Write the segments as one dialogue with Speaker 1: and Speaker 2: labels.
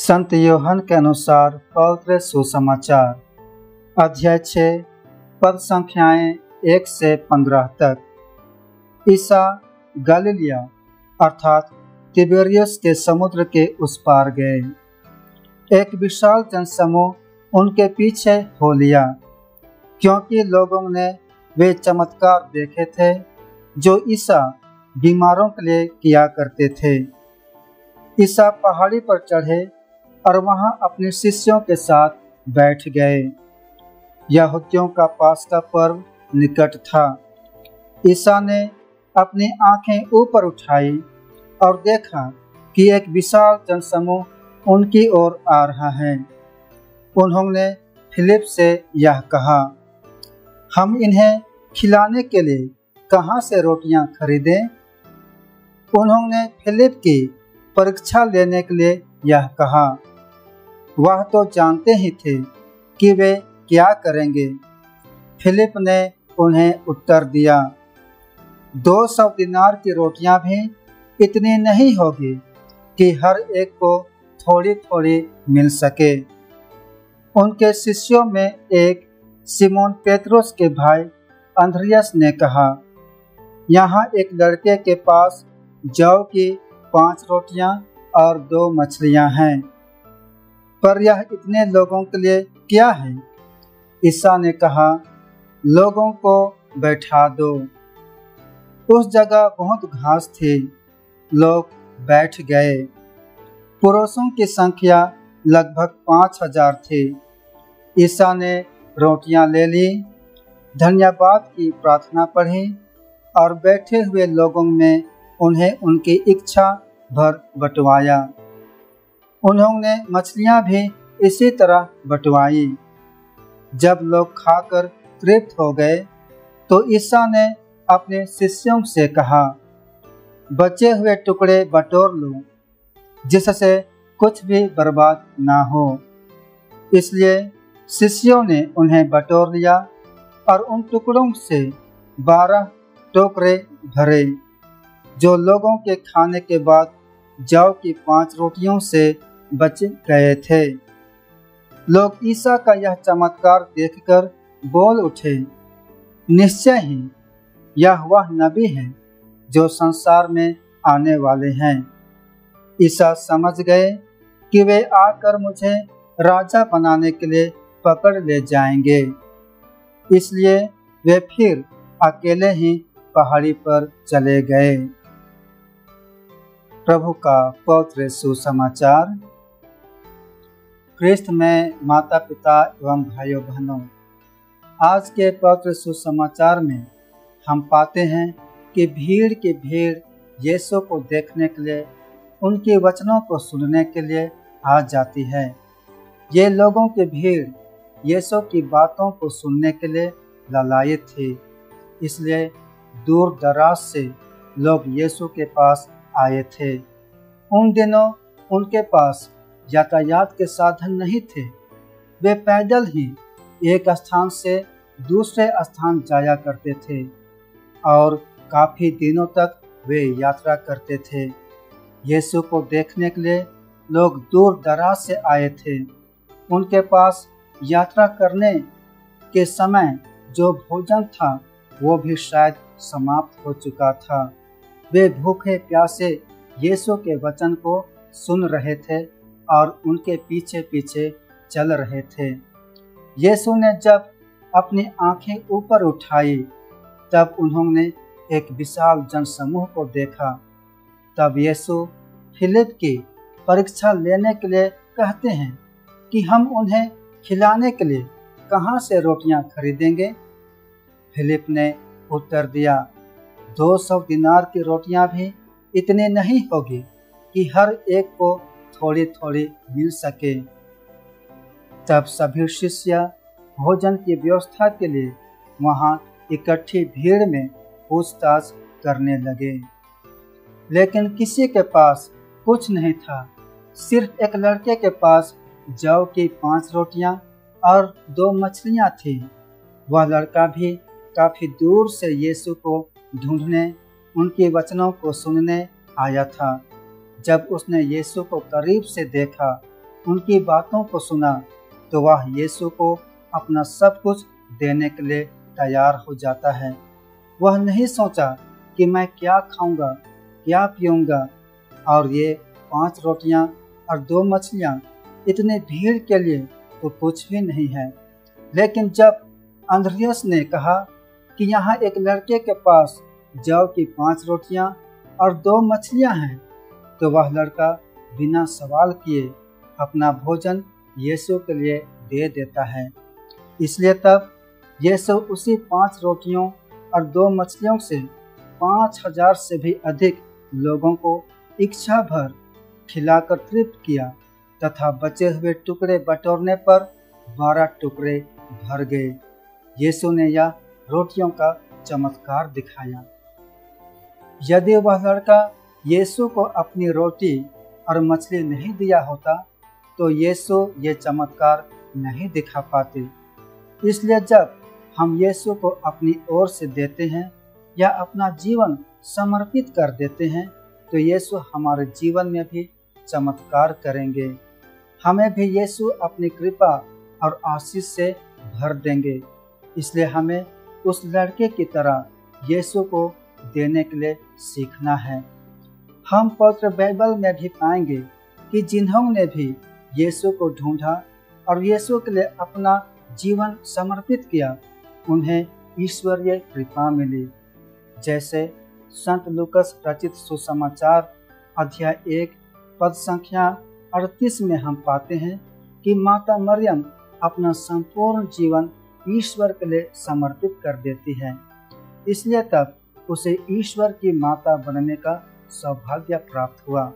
Speaker 1: संत यूहन्ना के अनुसार पवित्र सुसमाचार अध्याय 6 पद संख्याएं 1 से 15 तक। ईसा गलीलिया अर्थात तिबेरियस के समुद्र के उस पार गए। एक विशाल जनसमूह उनके पीछे हो लिया, क्योंकि लोगों ने वे चमत्कार देखे थे जो ईसा बीमारों के लिए किया करते थे। ईसा पहाड़ी पर चढ़े और वहां अपने शिष्यों के साथ बैठ गए। यहूदियों का पास्का पर्व निकट था। ईसा ने अपनी आंखें ऊपर उठाई और देखा कि एक विशाल जनसमूह उनकी ओर आ रहा है। उन्होंने फिलिप से यह कहा, हम इन्हें खिलाने के लिए कहाँ से रोटियां खरीदें? उन्होंने फिलिप की परीक्षा लेने के लिए यह कहा। वह तो जानते ही थे कि वे क्या करेंगे। फिलिप ने उन्हें उत्तर दिया, 200 दिनार की रोटियां भी इतनी नहीं होगी कि हर एक को थोड़ी थोड़ी मिल सके। उनके शिष्यों में एक सिमोन पेत्रुस के भाई अंद्रियास ने कहा, यहाँ एक लड़के के पास जौ की 5 रोटियां और 2 मछलियां हैं, पर यह इतने लोगों के लिए क्या है? ईसा ने कहा, लोगों को बैठा दो। उस जगह बहुत घास थी। लोग बैठ गए। पुरुषों की संख्या लगभग 5000 थी। ईसा ने रोटियां ले ली, धन्यवाद की प्रार्थना पढ़ी और बैठे हुए लोगों में उन्हें उनकी इच्छा भर बंटवाया। उन्होंने मछलियां भी इसी तरह बंटवाई। जब लोग खाकर तृप्त हो गए तो ईसा ने अपने शिष्यों से कहा, बचे हुए टुकड़े बटोर लो, जिससे कुछ भी बर्बाद ना हो। इसलिए शिष्यों ने उन्हें बटोर लिया और उन टुकड़ों से 12 टोकरे भरे, जो लोगों के खाने के बाद जौ की 5 रोटियों से बच गए थे। लोग ईसा का यह चमत्कार देखकर बोल उठे, निश्चय ही यह वह नबी है जो संसार में आने वाले हैं। ईसा समझ गए कि वे आकर मुझे राजा बनाने के लिए पकड़ ले जाएंगे। इसलिए वे फिर अकेले ही पहाड़ी पर चले गए। प्रभु का पवित्र सुसमाचार। ख्रिस्त में माता पिता एवं भाइयों बहनों, आज के पवित्र सुसमाचार में हम पाते हैं कि भीड़ की भीड़ यीशु को देखने के लिए, उनके वचनों को सुनने के लिए आ जाती है। ये लोगों की भीड़ यीशु की बातों को सुनने के लिए लालायित थी। इसलिए दूर दराज से लोग यीशु के पास आए थे। उन दिनों उनके पास यातायात के साधन नहीं थे। वे पैदल ही एक स्थान से दूसरे स्थान जाया करते थे और काफी दिनों तक वे यात्रा करते थे। यीशु को देखने के लिए लोग दूर दराज से आए थे। उनके पास यात्रा करने के समय जो भोजन था वो भी शायद समाप्त हो चुका था। वे भूखे प्यासे यीशु के वचन को सुन रहे थे और उनके पीछे पीछे चल रहे थे। यीशु ने जब अपनी आंखें ऊपर उठाई तब उन्होंने एक विशाल जनसमूह को देखा। तब यीशु फिलिप की परीक्षा लेने के लिए कहते हैं कि हम उन्हें खिलाने के लिए कहाँ से रोटियां खरीदेंगे? फिलिप ने उत्तर दिया, 200 दिनार की रोटियां भी इतनी नहीं होगी कि हर एक को थोड़ी थोड़ी मिल सके। तब सभी शिष्य भोजन की व्यवस्था के लिए वहां इकट्ठी भीड़ में पूछताछ करने लगे, लेकिन किसी के पास कुछ नहीं था। सिर्फ एक लड़के के पास जौ की 5 रोटियां और 2 मछलियां थी। वह लड़का भी काफी दूर से यीशु को ढूंढने, उनके वचनों को सुनने आया था। जब उसने यीशु को करीब से देखा उनकी बातों को सुना तो वह यीशु को अपना सब कुछ देने के लिए तैयार हो जाता है। वह नहीं सोचा कि मैं क्या खाऊंगा, क्या पीऊंगा, और ये 5 रोटियां और 2 मछलियां इतने भीड़ के लिए तो कुछ भी नहीं है। लेकिन जब अंद्रियास ने कहा कि यहाँ एक लड़के के पास जौ की 5 रोटियां और 2 मछलियां हैं, तो वह लड़का बिना सवाल किए अपना भोजन यीशु के लिए दे देता है। इसलिए तब यीशु उसी 5 रोटियों और 2 मछलियों से 5000 से भी अधिक लोगों को इच्छा भर खिलाकर तृप्त किया तथा बचे हुए टुकड़े बटोरने पर 12 टुकड़े भर गए। यीशु ने यह रोटियों का चमत्कार दिखाया। यदि वह लड़का यीशु को अपनी रोटी और मछली नहीं दिया होता तो यीशु ये चमत्कार नहीं दिखा पाते। इसलिए जब हम यीशु को अपनी ओर से देते हैं या अपना जीवन समर्पित कर देते हैं तो यीशु हमारे जीवन में भी चमत्कार करेंगे। हमें भी यीशु अपनी कृपा और आशीष से भर देंगे। इसलिए हमें उस लड़के की तरह यीशु को देने के लिए सीखना है। हम पवित्र बाइबल में भी पाएंगे कि जिन्होंने भी यीशु को ढूंढा और यीशु के लिए अपना जीवन समर्पित किया, उन्हें ईश्वरीय कृपा मिली। जैसे संत लूकस रचित सुसमाचार अध्याय 1 पद संख्या 38 में हम पाते हैं कि माता मरियम अपना संपूर्ण जीवन ईश्वर के लिए समर्पित कर देती है। इसलिए तब उसे ईश्वर की माता बनने का सौभाग्य प्राप्त हुआ।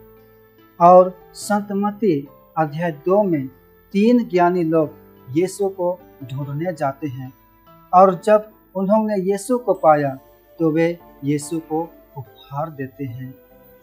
Speaker 1: और संत मत्ती अध्याय 2 में 3 ज्ञानी लोग यीशु को ढूंढने जाते हैं और जब उन्होंने यीशु को पाया तो वे यीशु को उपहार देते हैं।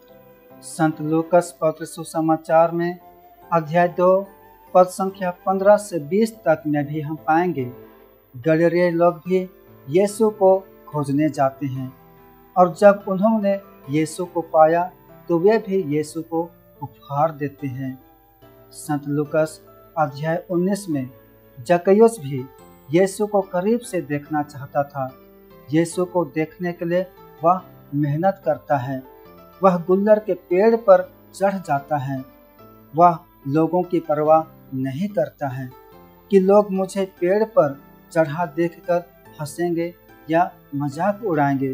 Speaker 1: संत लूकस पवित्र सुसमाचार में अध्याय 2 पद संख्या 15 से 20 तक में भी हम पाएंगे गलीली लोग भी यीशु को खोजने जाते हैं और जब उन्होंने यीशु को पाया तो वे भी यीशु को उपहार देते हैं। संत लूकस अध्याय 19 में जक्कैयुस भी यीशु को करीब से देखना चाहता था। यीशु को देखने के लिए वह मेहनत करता है। वह गुल्लर के पेड़ पर चढ़ जाता है। वह लोगों की परवाह नहीं करता है कि लोग मुझे पेड़ पर चढ़ा देखकर हंसेंगे या मजाक उड़ाएंगे।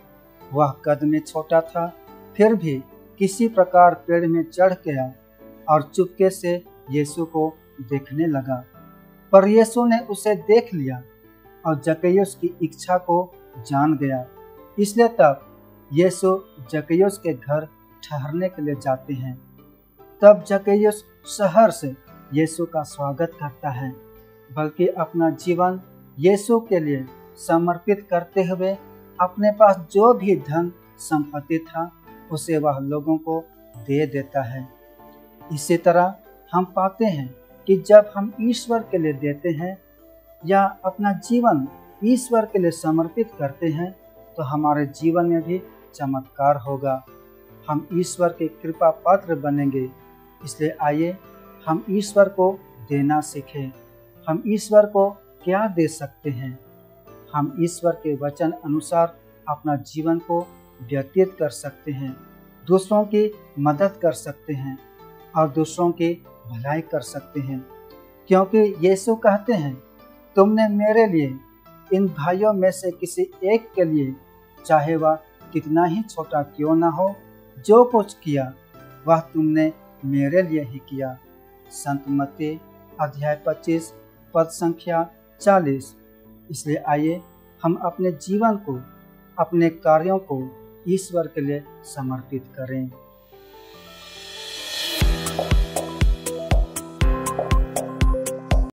Speaker 1: वह कद में छोटा था, फिर भी किसी प्रकार पेड़ में चढ़ गया और चुपके से यीशु को देखने लगा। पर यीशु ने उसे देख लिया और जक्कैयुस की इच्छा को जान गया। इसलिए तब यीशु जक्कैयुस के घर ठहरने के लिए जाते हैं। तब जक्कैयुस शहर से यीशु का स्वागत करता है, बल्कि अपना जीवन यीशु के लिए समर्पित करते हुए अपने पास जो भी धन संपत्ति था उसे वह लोगों को दे देता है। इसी तरह हम पाते हैं कि जब हम ईश्वर के लिए देते हैं या अपना जीवन ईश्वर के लिए समर्पित करते हैं तो हमारे जीवन में भी चमत्कार होगा। हम ईश्वर के कृपा पात्र बनेंगे। इसलिए आइए हम ईश्वर को देना सीखें। हम ईश्वर को क्या दे सकते हैं? हम ईश्वर के वचन अनुसार अपना जीवन को व्यतीत कर सकते हैं, दूसरों की मदद कर सकते हैं और दूसरों की भलाई कर सकते हैं, क्योंकि यीशु कहते हैं, तुमने मेरे लिए इन भाइयों में से किसी एक के लिए, चाहे वह कितना ही छोटा क्यों ना हो, जो कुछ किया वह तुमने मेरे लिए ही किया। संत मत्ती अध्याय 25 पद संख्या 40। इसलिए आइए हम अपने जीवन को, अपने कार्यों को ईश्वर के लिए समर्पित करें।